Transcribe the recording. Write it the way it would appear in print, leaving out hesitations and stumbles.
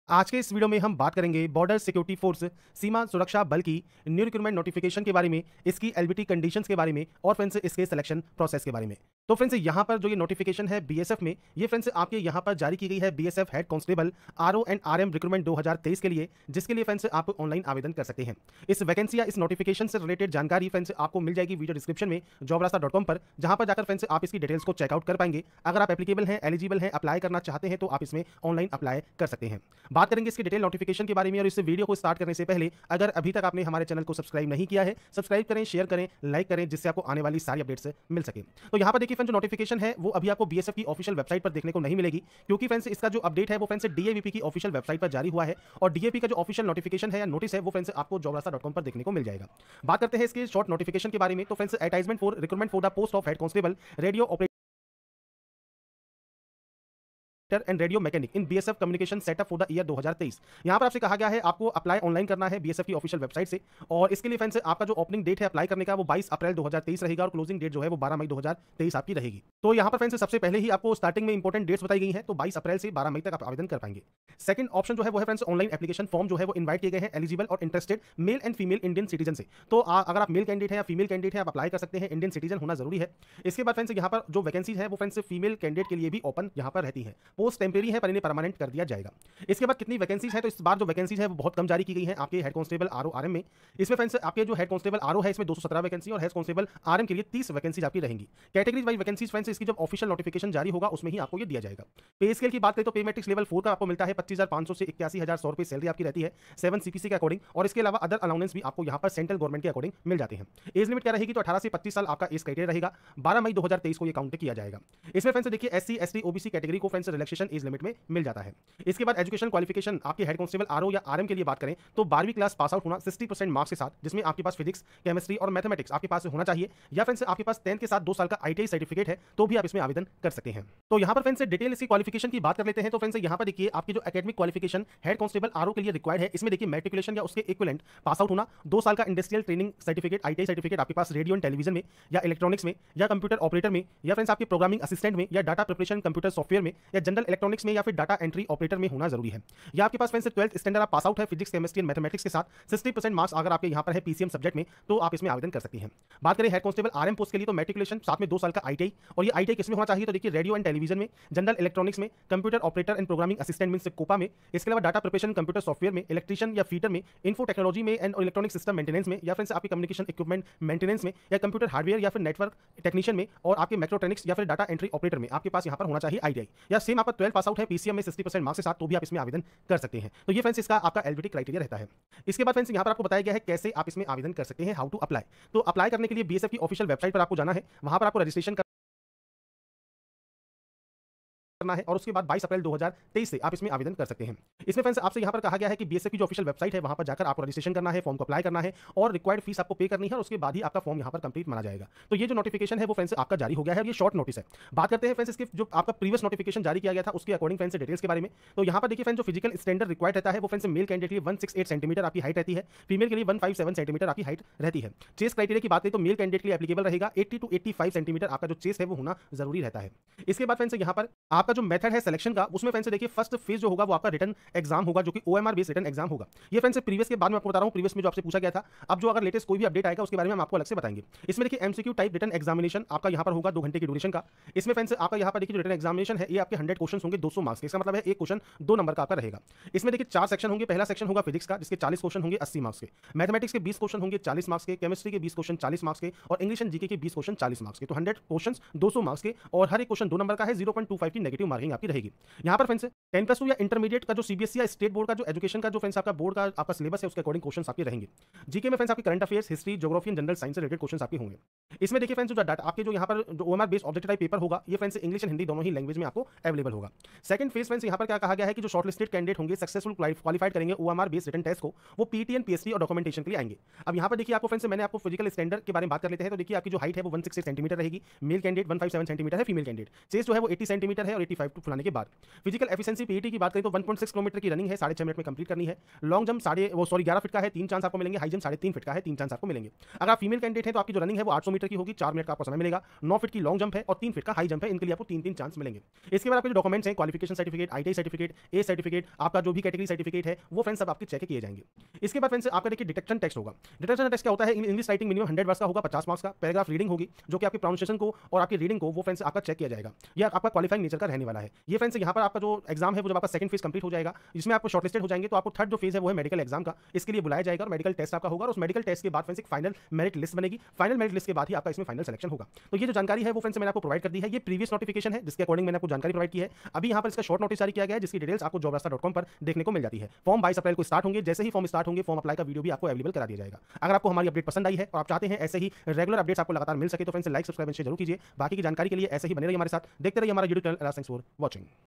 आज के इस वीडियो में हम बात करेंगे बॉर्डर सिक्योरिटी फोर्स सीमा सुरक्षा बल की न्यू रिक्रूटमेंट नोटिफिकेशन के बारे में, इसकी एलबीटी कंडीशंस के बारे में और फ्रेंड्स इसके सिलेक्शन प्रोसेस के बारे में। तो फ्रेंड्स यहाँ पर जो ये नोटिफिकेशन है बीएसएफ में, ये फ्रेंड्स आपके यहाँ पर जारी की गई है BSF head constable RO and RM recruitment 2023 के लिए, जिसके लिए फ्रेंड्स आप ऑनलाइन आवेदन कर सकते हैं। इस वैकेंसी या इस नोटिफिकेशन से रिलेटेड जानकारी फ्रेंड्स आपको मिल जाएगी वीडियो डिस्क्रिप्शन में jobrasta.com पर, जहां पर जाकर फ्रेंड्स आप इसकी डिटेल्स को चेकआउट कर पाएंगे। अगर आप एप्लीकेबल हैं, एलिजिबल हैं, अप्लाई करना चाहते हैं तो आप इसमें ऑनलाइन अप्लाई कर सकते हैं। बात करेंगे इसकी डिटेल नोटिफिकेशन के बारे में, और इस वीडियो को स्टार्ट करने से पहले अगर अभी तक आपने हमारे चैनल को सब्सक्राइब नहीं किया है, सब्सक्राइब करें, शेयर करें, लाइक करें, जिससे आपको आने वाली सारी अपडेट्स मिल सके। तो यहाँ पर देखिए फ्रेंड्स, जो नोटिफिकेशन है वो अभी आपको बीएसएफ की ऑफिशियल वेबसाइट पर देखने को नहीं मिलेगी, क्योंकि फ्रेंड्स इसका जो अपडेट है वो फ्रेंड्स डीएवीपी की ऑफिशियल वेबसाइट पर जारी हुआ है, और डीएपी का जो ऑफिशियल नोटिफिकेशन है या नोटिस है वो फ्रेंड्स आपको jobrasta.com पर देखने को मिल जाएगा। बात करते हैं इसके शॉर्ट नोटिफिकेशन के बारे में। तो friends advertisement for recruitment for the post of head constable radio operator and radio mechanic in BSF communication setup for the year 2023। यहां पर आपसे कहा गया है आपको अप्लाई ऑनलाइन करना है बीएसएफ की ऑफिशियल वेबसाइट से, और इसके लिए फ्रेंड्स आपका जो ओपनिंग डेट है अप्लाई करने का वो 22 अप्रैल 2023 रहेगा, और क्लोजिंग डेट जो है वो 12 मई 2023 आपकी रहेगी। तो यहां पर फ्रेंड्स सबसे पहले ही आपको स्टार्टिंग में इंपॉर्टेंट डेट्स बताई गई है, तो 22 अप्रैल से 12 मई तक आप आवेदन कर पाएंगे। सेकंड ऑप्शन जो है वो है फ्रेंड्स ऑनलाइन एप्लीकेशन फॉर्म जो है वो इन्वाइट किए गए हैं एलिजिबल और interested male and female Indian citizen से। तो अगर आप मेल कैंडिडेट है या फीमेल कैंडिडेट है आप अप्लाई कर सकते हैं, इंडियन सिटीजन होना जरूरी है। इसके बाद फ्रेंड्स यहाँ पर जो वैकेंसीज है वो फ्रेंड्स फीमेल कैंडिडेट के लिए भी ओपन यहाँ पर रहती है, पोस्ट टेम्परेरी है पर इन्हें परमानेंट कर दिया जाएगा। इसके बाद कितनी वैकेंसीज है, तो इस बार जो वैकेंसीज है वो बहुत कम जारी की गई है आपके हेड कांस्टेबल आरओ आरएम में। इसमें फ्रेंड्स आपके जो हेड कांस्टेबल आरओ है इसमें 217 वैकेंसी और हेड कांस्टेबल आरएम के लिए 30 वैकेंसीज आपकी रहेंगी। कैटेगरी वाइज वैकेंसीज फ्रेंड्स इसकी जब ऑफिशियल नोटिफिकेशन जारी होगा उसमें ही आपको ये दिया जाएगा। पे स्केल की बात करें तो पे मैट्रिक्स लेवल 4 का आपको मिलता है 25,500 से 81,100 रुपए सैलरी आपकी रहती है 7 सीपीसी के अकॉर्डिंग, और इसके अलावा अदर अलाउंस भी आपको यहाँ पर सेंट्रल गवर्नमेंट के अकॉर्डिंग मिल जाते हैं। एज लिमिट क्या रहेगी, तो 18 से 25 साल आपका एज क्राइटेरिया रहेगा। 12 मई 2023 को ये काउंट किया जाएगा। इसमें फ्रेंड्स देखिए एससी एसटी ओबीसी कैटेगरी को फ्रेंड्स रिलैक्सेशन एज लिमिट में मिल जाता है। इसके बाद एजुकेशन क्वालिफिकेशन आपके हेड कांस्टेबल आरओ या आरएम के लिए बात करें तो 12वीं क्लास पास आउट होना 60% मार्क्स के साथ, जिसमें आपके पास फिजिक्स, केमिस्ट्री और मैथमेटिक्स आपके पास होना चाहिए, या फ्रेंड्स आपके पास 10th के साथ 2 साल का आईटीआई सर्टिफिकेट है तो भी आप इसमें आवेदन कर सकते हैं। तो यहाँ पर फ्रेंड्स डिटेल इसकी क्वालिफिकेशन की बात कर लेते हैं। तो फ्रेंड्स यहाँ पर देखिए आपकी जो academic qualification head constable RO के लिए रिक्वायर्ड है, इसमें देखिए मैट्रिकुलेशन या उसके इक्विवेलेंट पास आउट होना, 2 साल का industrial training certificate ITI certificate आपके पास रेडियो एंड टेलीविजन में या इलेक्ट्रॉनिक्स में या कंप्यूटर ऑपरेटर में, या फ्रेंड्स आपके प्रोग्रामिंग असिस्टेंट में या डाटा प्रिपरेशन कंप्यूटर सॉफ्टवेयर में या जनरल इलेक्ट्रॉनिक्स में या फिर डाटा एंट्री ऑपरेटर में होना जरूरी है। या आपके पास फ्रेंड्स 12th स्टैंडर्ड आप पास आउट है फिजिक्स केमिस्ट्री एंड मैथमेटिक्स के साथ 60% मार्क्स अगर आपके यहाँ पर है पीसीएम सब्जेक्ट में तो आप इसमें आवेदन कर सकते हैं। बात करें हेड कांस्टेबल आरएम पोस्ट के लिए तो मैट्रिकुलेशन साथ में 2 साल का आईटीआई, और ये आईटीआई किसमें होना चाहिए, तो देखिए रेडियो एंड टेलीविजन में, जनरल इलेक्ट्रॉनिक्स में, computer operator and programming assistant means COPA में, इसके अलावा डाटा प्रिपरेशन कंप्यूटर सॉफ्टवेयर में, इलेक्ट्रीशियन या फीटर में, इन्फो टेक्नोलॉजी में एंड इलेक्ट्रॉनिक सिस्टम मेंटेनेंस में, या फ्रेंड्स आपके कम्युनिकेशन इक्विपमेंट मेंटेनेंस में, या कंप्यूटर हार्डवेयर या फिर नेटवर्क टेक्नीशियन में, और आपके मैक्रोट्रॉनिक्स या फिर डाटा एंट्री ऑपरेटर में आपके पास यहाँ पर होना चाहिए आईटीआई, या सेम आपका 12 पास आउट है पीसीएम में 60% मार्क्स के साथ तो भी आप इसमें आवेदन कर सकते हैं। तो ये फ्रेंड्स इसका आपका एलिजिबिलिटी क्राइटेरिया रहता है। इसके बाद फ्रेंड्स यहाँ पर आपको बताया गया है कैसे आप इसमें आवेदन कर सकते हैं, हाउ टू अप्लाई। तो अप्लाई करने के लिए बीएसएफ की ऑफिशियल वेबसाइट पर आपको जाना है, वहां पर आपको रजिस्ट्रेशन करना है, और उसके बाद 22 अप्रैल 2023 से आप इसमें आवेदन कर सकते हैं। इसमें फ्रेंड्स आपसे यहां पर कहा गया है कि बीएसएफ की जो ऑफिशियल वेबसाइट है वहां पर जाकर आपको रजिस्ट्रेशन करना है, फॉर्म को अप्लाई करना है, और रिक्वायर्ड फीस आपको पे करनी है, और उसके बाद ही आपका फॉर्म यहां पर कंप्लीट माना जाएगा। तो ये जो नोटिफिकेशन है वो फ्रेंड्स आपका जारी हो गया है, और ये शॉर्ट नोटिस है। बात करते हैं फ्रेंड्स इसके जो आपका प्रीवियस नोटिफिकेशन जारी किया गया था उसके अकॉर्डिंग फ्रेंड्स डिटेल्स के बारे में। तो यहां पर देखिए फ्रेंड्स जो फिजिकल स्टैंडर्ड रिक्वायर्ड रहता है वो फ्रेंड्स मेल कैंडिडेट के लिए 168 सेंटीमीटर आपकी हाइट रहती है, फीमेल के लिए 157 सेंटीमीटर आपकी हाइट रहती है। चेस्ट क्राइटेरिया की बात करें तो मेल कैंडिडेट के लिए एप्लीकेबल रहेगा 80 to 85 सेंटीमीटर आपका जो चेस्ट है वो होना जरूरी रहता है। इसके बाद फ्रेंड्स यहाँ पर आपका जो मेथड है सिलेक्शन का, उसमें फ्रेंड्स देखिए फर्स्ट फेज जो होगा वो आपका रिटन एग्जाम होगा, जो कि ओएमआर बेस्ड रिटन एग्जाम होगा। ये फ्रेंड्स प्रीवियस के बाद में आपको बता रहा हूं, प्रीवियस में जो आपसे पूछा गया था, अब जो अगर लेटेस्ट कोई भी अपडेट आएगा उसके बारे में हम आपको अलग से बताएंगे। इसमें देखिए एमसीक्यू टाइप रिटन एग्जामिनेशन आपका यहां पर होगा 2 घंटे की ड्यूरेशन का। इसमें फ्रेंड्स आपका यहां पर देखिए जो रिटन एग्जामिनेशन है ये आपके 100 क्वेश्चन होंगे 200 मार्क्स के, इसका मतलब है एक क्वेश्चन 2 नंबर का आपका रहेगा। इसमें देखिए 4 सेक्शन होंगे, पहला सेक्शन होगा फिजिक्स का जिसके 40 क्वेश्चन होंगे 80 मार्क्स के, मैथमेटिक्स के 20 क्वेश्चन होंगे 40 मार्क्स के, केमिस्ट्री के 20 क्वेश्चन 40 मार्क्स के, और इंग्लिश एंड जीके के 20 क्वेश्चन 40 मार्क्स के। तो 100 क्वेश्चन 200 मार्क्स के, और हर एक क्वेश्चन 2 नंबर का है, 0.25 की नेगेटिव मार्किंग आपकी रहेगी। यहां पर फ्रेंड्स 10+2 या इंटरमीडिएट का जो सीबीएसई या स्टेट बोर्ड का जो एजुकेशन का जो फ्रेंड्स आपका बोर्ड का आपका सिलेबस है उसके अकॉर्डिंग क्वेश्चंस आपके रहेंगे। जीके में फ्रेंड्स आपके current affairs, history, geography and general science से रिलेटेड क्वेश्चंस आपके होंगे। इसमें देखिए फ्रेंड्स जो डाटा आपके जो यहाँ पर जो OMR based objective type paper होगा ये फ्रेंड्स इंग्लिश एंड हिंदी दोनों ही लैंग्वेज में आपको अवेलेबल होगा। सेकंड फेज फ्रेंड्स यहाँ पर क्या कहा गया है कि जो शॉर्टलिस्टेड कैंडिडेट होंगे सक्सेसफुल क्वालिफाइड करेंगे ओएमआर बेस्ड रिटन टेस्ट को, वो पीटीएन पीएचडी और डॉक्यूमेंटेशन के लिए आएंगे। अब यहाँ पर देखिए आपको फ्रेंड्स मैंने आपको फिजिकल स्टैंडर्ड के बारे में बात कर लेते हैं। तो देखिए आपकी जो हाइट है वो 168 सेंटीमीटर रहेगी, मेल कैंडिडेट 157 सेंटीमीटर है, फीमेल कैंडिडेट चेस्ट जो है वो 80 सेंटीमीटर है और 185 टू फुलाने के बाद। फिजिकल एफिशिएंसी पीईटी की बात करें तो 1.6 किलोमीटर की रनिंग है, 6.5 मिनट में कंप्लीट करनी है। लॉन्ग जंप 11 फीट का है, 3 चांस आपको मिलेंगे। हाई जंप 3.5 फीट का है, 3 चांस आपको मिलेंगे। अगर आप फीमेल कैंडिडेट हैं तो आपकी जो रनिंग है वो 800 मीटर की होगी, 4 मिनट का आपको समय मिलेगा। 9 फीट की लॉन्ग जंप है और 3 फीट का हाई जंप है, इनके लिए आपको 3-3 चांस मिलेंगे। इसके बाद आपके जो डॉक्यूमेंट्स हैं, qualification certificate, ITI certificate, A certificate, आपका जो भी कैटेगरी सर्टिफिकेट है वो फ्रेंड्स सब आपके चेक किए जाएंगे। इसके बाद फ्रेंड्स आपका देखिए डिटेक्शन टेस्ट होगा। डिटेक्शन टेस्ट क्या होता है? इंग्लिश राइटिंग मिनिमम 100 वर्ड्स का होगा, 50 मार्क्स का। पैराग्राफ रीडिंग होगी जो कि आपके प्रोनाउंसिएशन को और आपकी रीडिंग को वो फ्रेंड्स आपका चेक किया जाएगा। यह आपका क्वालिफाइंग नेचर का रहने वाला है। ये फ्रेंड्स यहाँ पर आपका जो एग्जाम है वो जब आपका सेकंड फेज कंप्लीट हो जाएगा, जिसमें आपको शॉर्टलिस्टेड हो जाएंगे तो आपको थर्ड जो फेज है वो है मेडिकल एग्जाम का। इसके लिए बुलाया जाएगा और मेडिकल टेस्ट आपका होगा और उस मेडिकल टेस्ट के बाद फ्रेंड्स एक फाइनल मेरिट लिस्ट बनेगी। फाइनल मेरिट लिस्ट के बाद ही आपका इसमें फाइनल सिलेक्शन होगा। तो ये जो जानकारी है वो फ्रेंड्स मैंने आपको प्रोवाइड कर दी है। ये प्रीवियस नोटिफिकेशन है जिसके अकॉर्डिंग मैंने आपको जानकारी प्रोवाइड की है। अभी यहाँ पर इसका शॉर्ट नोटिस जारी किया गया है जिसकी डिटेल्स आपको jobrasta.com पर देखने को मिल जाती है। फॉर्म 22 अप्रैल को स्टार्ट होंगे। जैसे ही फॉर्म स्टार्ट होंगे फॉर्म अप्लाई का वीडियो भी आपको अवेलेबल करा दिया जाएगा। अगर आपको हमारी अपडेट पसंद आई है और आप चाहते हैं ऐसे ही रेगुलर अपडेट्स आपको लगातार मिल सके तो फ्रेंड्स लाइक, सब्सक्राइब, शेयर जरूर कीजिए। बाकी की जानकारी के लिए ऐसे ही बने रहिए हमारे साथ, देखते रहिए हमारा YouTube channel. Thanks for watching.